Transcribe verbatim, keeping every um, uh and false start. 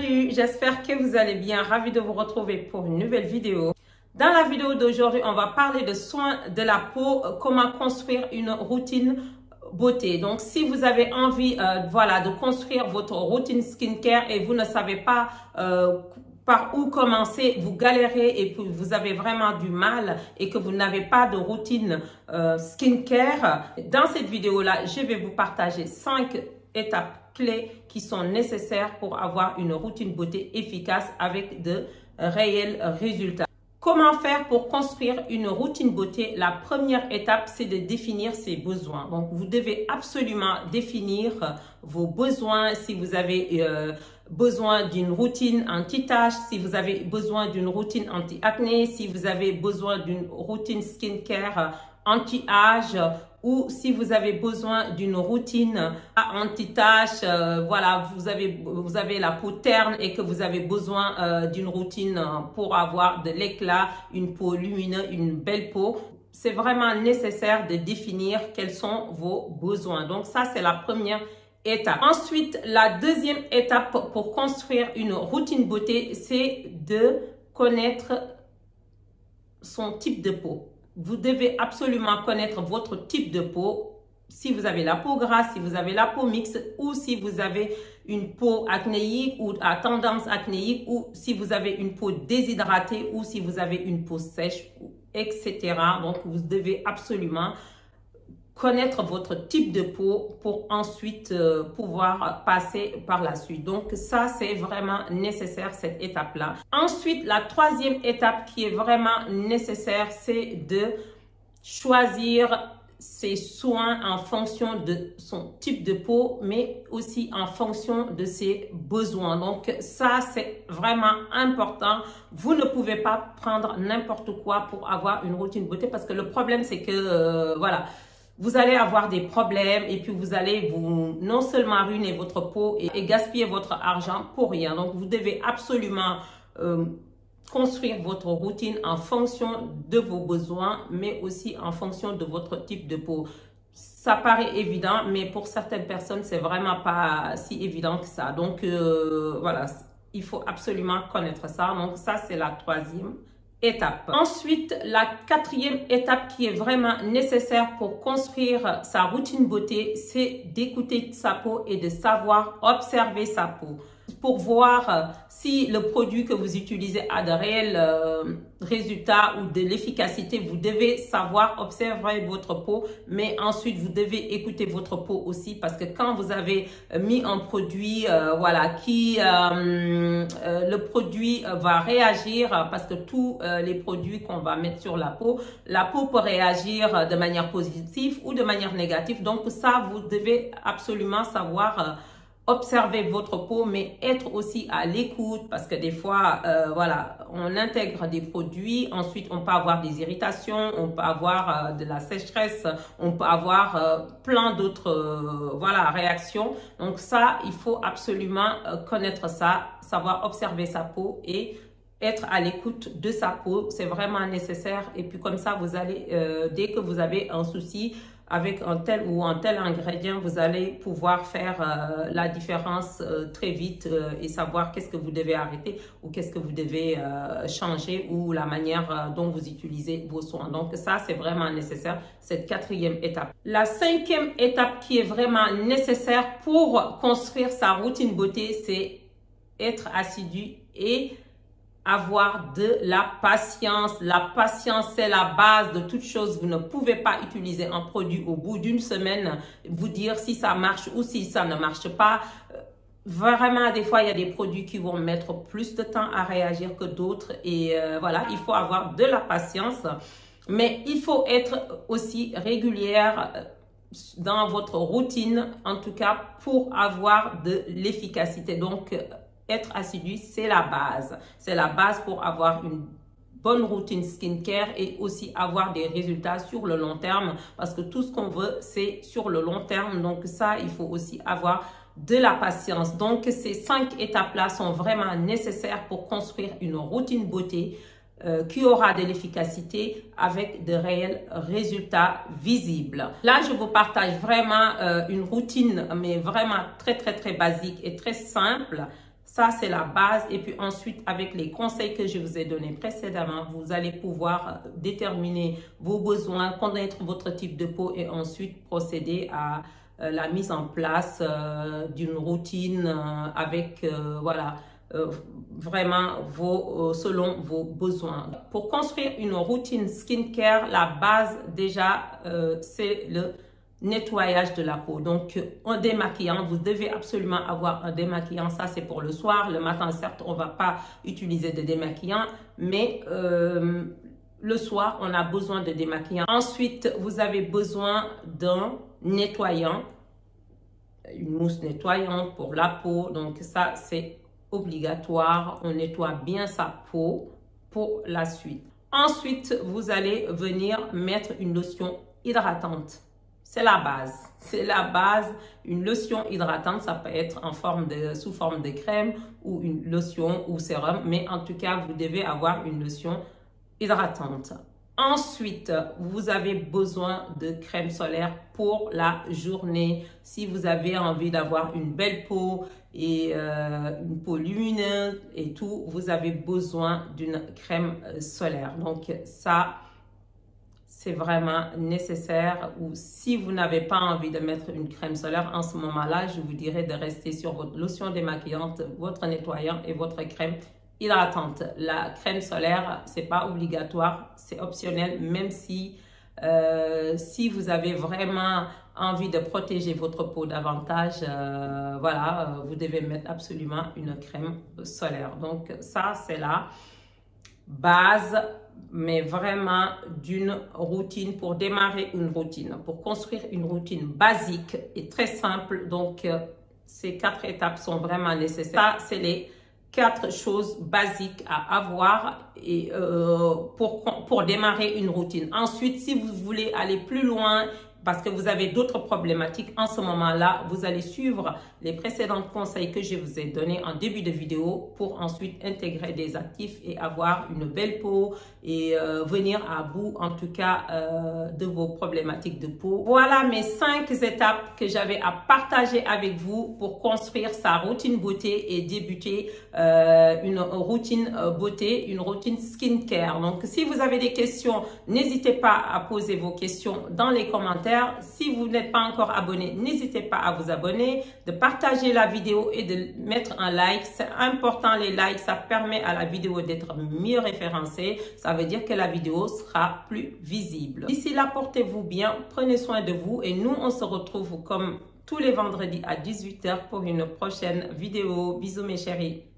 Salut, j'espère que vous allez bien. Ravi de vous retrouver pour une nouvelle vidéo. Dans la vidéo d'aujourd'hui, on va parler de soins de la peau, comment construire une routine beauté. Donc, si vous avez envie euh, voilà, de construire votre routine skincare et vous ne savez pas euh, par où commencer, vous galérez et puis vous avez vraiment du mal et que vous n'avez pas de routine euh, skincare, dans cette vidéo-là, je vais vous partager cinq étapes clés qui sont nécessaires pour avoir une routine beauté efficace avec de réels résultats. Comment faire pour construire une routine beauté? La première étape, c'est de définir ses besoins. Donc, vous devez absolument définir vos besoins. Si vous avez euh, besoin d'une routine anti-tache, si vous avez besoin d'une routine anti-acné, si vous avez besoin d'une routine skincare anti-âge, ou si vous avez besoin d'une routine anti-tache, euh, voilà, vous avez, vous avez la peau terne et que vous avez besoin euh, d'une routine pour avoir de l'éclat, une peau lumineuse, une belle peau. C'est vraiment nécessaire de définir quels sont vos besoins. Donc ça, c'est la première étape. Ensuite, la deuxième étape pour construire une routine beauté, c'est de connaître son type de peau. Vous devez absolument connaître votre type de peau. Si vous avez la peau grasse, si vous avez la peau mixte ou si vous avez une peau acnéique ou à tendance acnéique ou si vous avez une peau déshydratée ou si vous avez une peau sèche, et cetera. Donc, vous devez absolument connaître votre type de peau pour ensuite euh, pouvoir passer par la suite. Donc ça, c'est vraiment nécessaire, cette étape-là. Ensuite, la troisième étape qui est vraiment nécessaire, c'est de choisir ses soins en fonction de son type de peau, mais aussi en fonction de ses besoins. Donc ça, c'est vraiment important. Vous ne pouvez pas prendre n'importe quoi pour avoir une routine beauté parce que le problème, c'est que, euh, voilà, vous allez avoir des problèmes et puis vous allez vous non seulement ruiner votre peau et, et gaspiller votre argent pour rien. Donc, vous devez absolument euh, construire votre routine en fonction de vos besoins, mais aussi en fonction de votre type de peau. Ça paraît évident, mais pour certaines personnes, c'est vraiment pas si évident que ça. Donc, euh, voilà, il faut absolument connaître ça. Donc, ça, c'est la troisième étape. Ensuite, la quatrième étape qui est vraiment nécessaire pour construire sa routine beauté, c'est d'écouter sa peau et de savoir observer sa peau pour voir euh, si le produit que vous utilisez a de réels euh, résultats ou de l'efficacité. Vous devez savoir observer votre peau, mais ensuite vous devez écouter votre peau aussi parce que quand vous avez mis un produit, euh, voilà, qui euh, euh, le produit va réagir parce que tous euh, les produits qu'on va mettre sur la peau, la peau peut réagir de manière positive ou de manière négative. Donc ça, vous devez absolument savoir euh, observer votre peau, mais être aussi à l'écoute parce que des fois, euh, voilà, on intègre des produits, ensuite on peut avoir des irritations, on peut avoir euh, de la sécheresse, on peut avoir euh, plein d'autres euh, voilà, réactions. Donc ça, il faut absolument euh, connaître ça, savoir observer sa peau et être à l'écoute de sa peau. C'est vraiment nécessaire et puis comme ça, vous allez, euh, dès que vous avez un souci, avec un tel ou un tel ingrédient, vous allez pouvoir faire euh, la différence euh, très vite euh, et savoir qu'est-ce que vous devez arrêter ou qu'est-ce que vous devez euh, changer ou la manière euh, dont vous utilisez vos soins. Donc ça, c'est vraiment nécessaire, cette quatrième étape. La cinquième étape qui est vraiment nécessaire pour construire sa routine beauté, c'est être assidu et avoir de la patience. La patience, c'est la base de toute chose. Vous ne pouvez pas utiliser un produit au bout d'une semaine, vous dire si ça marche ou si ça ne marche pas. Vraiment, des fois, il y a des produits qui vont mettre plus de temps à réagir que d'autres. Et euh, voilà, il faut avoir de la patience. Mais il faut être aussi régulière dans votre routine, en tout cas, pour avoir de l'efficacité. Donc, être assidu, c'est la base. C'est la base pour avoir une bonne routine skincare et aussi avoir des résultats sur le long terme parce que tout ce qu'on veut, c'est sur le long terme. Donc ça, il faut aussi avoir de la patience. Donc ces cinq étapes-là sont vraiment nécessaires pour construire une routine beauté euh, qui aura de l'efficacité avec de réels résultats visibles. Là, je vous partage vraiment euh, une routine, mais vraiment très, très, très basique et très simple. Ça, c'est la base. Et puis ensuite, avec les conseils que je vous ai donnés précédemment, vous allez pouvoir déterminer vos besoins, connaître votre type de peau et ensuite procéder à euh, la mise en place euh, d'une routine euh, avec, euh, voilà, euh, vraiment vos, euh, selon vos besoins. Pour construire une routine skincare, la base déjà, euh, c'est le nettoyage de la peau. Donc, un démaquillant, vous devez absolument avoir un démaquillant. Ça, c'est pour le soir. Le matin, certes, on ne va pas utiliser de démaquillant, mais euh, le soir, on a besoin de démaquillant. Ensuite, vous avez besoin d'un nettoyant, une mousse nettoyante pour la peau. Donc, ça, c'est obligatoire. On nettoie bien sa peau pour la suite. Ensuite, vous allez venir mettre une lotion hydratante. C'est la base. C'est la base. Une lotion hydratante, ça peut être en forme de, sous forme de crème ou une lotion ou sérum. Mais en tout cas, vous devez avoir une lotion hydratante. Ensuite, vous avez besoin de crème solaire pour la journée. Si vous avez envie d'avoir une belle peau et euh, une peau lumineuse et tout, vous avez besoin d'une crème solaire. Donc ça, c'est vraiment nécessaire. Ou si vous n'avez pas envie de mettre une crème solaire, en ce moment-là, je vous dirais de rester sur votre lotion démaquillante, votre nettoyant et votre crème hydratante. La crème solaire, c'est pas obligatoire, c'est optionnel, même si, euh, si vous avez vraiment envie de protéger votre peau davantage, euh, voilà, vous devez mettre absolument une crème solaire. Donc ça, c'est la base, mais vraiment d'une routine, pour démarrer une routine, pour construire une routine basique et très simple. Donc, euh, ces quatre étapes sont vraiment nécessaires. Ça, c'est les quatre choses basiques à avoir et, euh, pour, pour démarrer une routine. Ensuite, si vous voulez aller plus loin, parce que vous avez d'autres problématiques en ce moment-là, vous allez suivre les précédents conseils que je vous ai donnés en début de vidéo pour ensuite intégrer des actifs et avoir une belle peau et euh, venir à bout en tout cas euh, de vos problématiques de peau. Voilà mes cinq étapes que j'avais à partager avec vous pour construire sa routine beauté et débuter euh, une routine beauté, une routine skincare. Donc si vous avez des questions, n'hésitez pas à poser vos questions dans les commentaires. Si vous n'êtes pas encore abonné, n'hésitez pas à vous abonner, de partager la vidéo et de mettre un like. C'est important, les likes, ça permet à la vidéo d'être mieux référencée. Ça veut dire que la vidéo sera plus visible. D'ici là, portez-vous bien, prenez soin de vous et nous, on se retrouve comme tous les vendredis à dix-huit heures pour une prochaine vidéo. Bisous mes chéris.